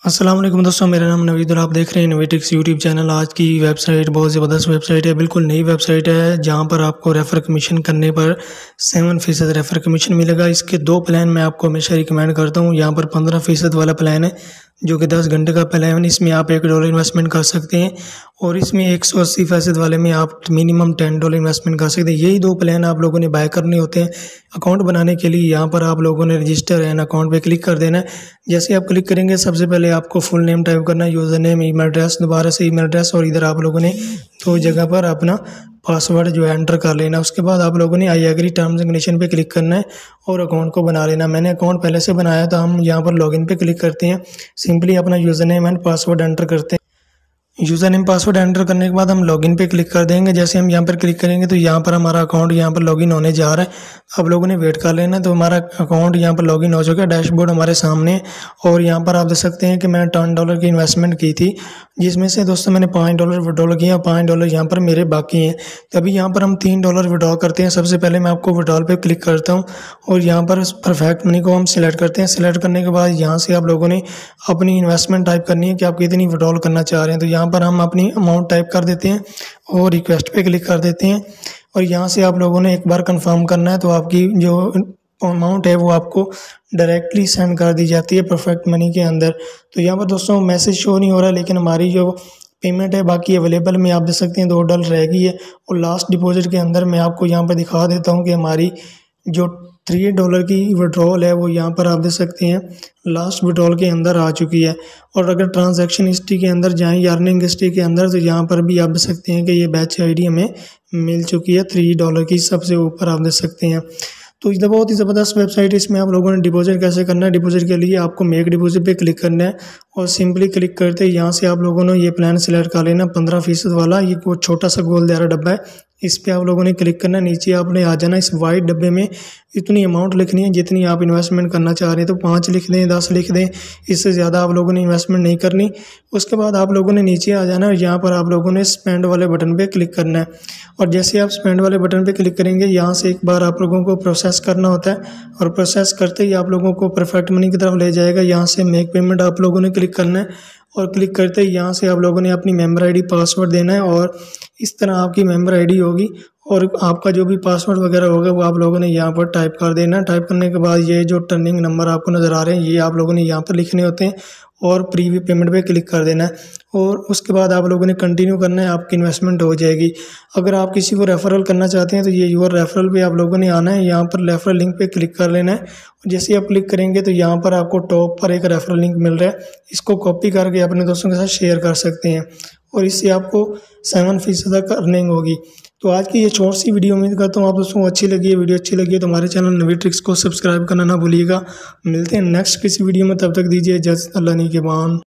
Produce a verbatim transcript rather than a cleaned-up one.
अस्सलाम वालेकुम दोस्तों, मेरा नाम नवीद और आप देख रहे हैं इनोवेटिक्स यूट्यूब चैनल। आज की वेबसाइट बहुत ज़बरदस्त वेबसाइट है, बिल्कुल नई वेबसाइट है जहां पर आपको रेफ़र कमीशन करने पर सेवन फ़ीसद रेफ़र कमीशन मिलेगा। इसके दो प्लान मैं आपको हमेशा रिकमेंड करता हूं। यहां पर पंद्रह फ़ीसद वाला प्लान है जो कि दस घंटे का प्लान है। इसमें आप एक डॉलर इन्वेस्टमेंट कर सकते हैं और इसमें एक सौ अस्सी फ़ीसद वाले में आप मिनिमम टेन डॉलर इन्वेस्टमेंट कर सकते हैं। यही दो प्लान आप लोगों ने बाय करने होते हैं। अकाउंट बनाने के लिए यहाँ पर आप लोगों ने रजिस्टर एन अकाउंट पे क्लिक कर देना है। जैसे आप क्लिक करेंगे सबसे पहले आपको फुल नेम टाइप करना है, यूज़र नेम, ईमेल एड्रेस, दोबारा से ईमेल एड्रेस और इधर आप लोगों ने दो जगह पर अपना पासवर्ड जो है एंटर कर लेना। उसके बाद आप लोगों ने I agree terms and condition पे क्लिक करना है और अकाउंट को बना लेना। मैंने अकाउंट पहले से बनाया था। हम यहाँ पर लॉगिन पे क्लिक करते हैं, सिंपली अपना user name and password enter करते हैं। यूज़र नेम पासवर्ड एंटर करने के बाद हम लॉगिन पे क्लिक कर देंगे। जैसे हम यहाँ पर क्लिक करेंगे तो यहाँ पर हमारा अकाउंट यहाँ पर लॉगिन होने जा रहा है। आप लोगों ने वेट कर लेना। तो हमारा अकाउंट यहाँ पर लॉगिन हो चुका है, डैशबोर्ड हमारे सामने। और यहाँ पर आप देख सकते हैं कि मैंने टेन डॉलर की इन्वेस्टमेंट की थी, जिसमें से दोस्तों मैंने पाँच डॉलर विड्रॉल किया, पाँच डॉलर यहाँ पर मेरे बाकी हैं। तभी यहाँ पर हम तीन डॉलर विड्रॉ करते हैं। सबसे पहले मैं आपको विड्रॉल पे क्लिक करता हूँ और यहाँ पर परफेक्ट मनी को हम सिलेक्ट करते हैं। सिलेक्ट करने के बाद यहाँ से आप लोगों ने अपनी इन्वेस्टमेंट टाइप करनी है कि आप कितनी विड्रॉल करना चाह रहे हैं। तो यहाँ पर हम अपनी अमाउंट टाइप कर देते हैं और रिक्वेस्ट पे क्लिक कर देते हैं और यहाँ से आप लोगों ने एक बार कंफर्म करना है। तो आपकी जो अमाउंट है वो आपको डायरेक्टली सेंड कर दी जाती है परफेक्ट मनी के अंदर। तो यहाँ पर दोस्तों मैसेज शो नहीं हो रहा, लेकिन हमारी जो पेमेंट है बाकी अवेलेबल में आप देख सकते हैं दो डॉलर रह गई है। और लास्ट डिपॉजिट के अंदर मैं आपको यहाँ पर दिखा देता हूँ कि हमारी जो थ्री डॉलर की विड्रॉल है वो यहाँ पर आप देख सकते हैं लास्ट विड्रॉल के अंदर आ चुकी है। और अगर ट्रांजैक्शन हिस्ट्री के अंदर जाएं या अर्निंग हिस्ट्री के अंदर, तो यहाँ पर भी आप देख सकते हैं कि ये बैच आईडी हमें मिल चुकी है थ्री डॉलर की, सबसे ऊपर आप देख सकते हैं। तो ये बहुत ही ज़बरदस्त वेबसाइट है। इसमें आप लोगों ने डिपॉजिट कैसे करना है, डिपॉजिट के लिए आपको मेक डिपॉजिट पे क्लिक करना है और सिंपली क्लिक करते ही यहाँ से आप लोगों ने ये प्लान सेलेक्ट कर लेना पंद्रह फीसद वाला। ये वो छोटा सा गोल दायरा डब्बा है, इस पे आप लोगों ने क्लिक करना है। नीचे आपने आ जाना, इस वाइट डब्बे में इतनी अमाउंट लिखनी है जितनी आप इन्वेस्टमेंट करना चाह रहे हैं। तो पाँच लिख दें, दस लिख दें, इससे ज़्यादा आप लोगों ने इन्वेस्टमेंट नहीं करनी। उसके बाद आप लोगों ने नीचे आ जाना और यहाँ पर आप लोगों ने स्पेंड वाले बटन पे क्लिक करना है। और जैसे आप स्पेंड वाले बटन पे क्लिक करेंगे, यहाँ से एक बार आप लोगों को प्रोसेस करना होता है और प्रोसेस करते ही आप लोगों को परफेक्ट मनी की तरफ ले जाएगा। यहाँ से मेक पेमेंट आप लोगों ने क्लिक करना है और क्लिक करते ही यहाँ से आप लोगों ने अपनी मेंबर आईडी पासवर्ड देना है और इस तरह आपकी मेंबर आईडी होगी और आपका जो भी पासवर्ड वगैरह होगा वो आप लोगों ने यहाँ पर टाइप कर देना है। टाइप करने के बाद ये जो टर्निंग नंबर आपको नज़र आ रहे हैं ये आप लोगों ने यहाँ पर लिखने होते हैं और प्रीव्यू पेमेंट पे क्लिक कर देना है और उसके बाद आप लोगों ने कंटिन्यू करना है, आपकी इन्वेस्टमेंट हो जाएगी। अगर आप किसी को रेफरल करना चाहते हैं तो ये योर रेफरल पे आप लोगों ने आना है, यहाँ पर रेफरल लिंक पे क्लिक कर लेना है। जैसे आप क्लिक करेंगे तो यहाँ पर आपको टॉप पर एक रेफरल लिंक मिल रहा है, इसको कॉपी करके अपने दोस्तों के साथ शेयर कर सकते हैं और इससे आपको सेवन फीसद तक अर्निंग होगी। तो आज की ये छोटी सी वीडियो उम्मीद करता हूँ आप दोस्तों को अच्छी लगी है। वीडियो अच्छी लगी है तो हमारे चैनल इनोवेटिक्स को सब्सक्राइब करना ना भूलिएगा। मिलते हैं नेक्स्ट किसी वीडियो में, तब तक दीजिए इजाज़त। अल्लाह निगहबान।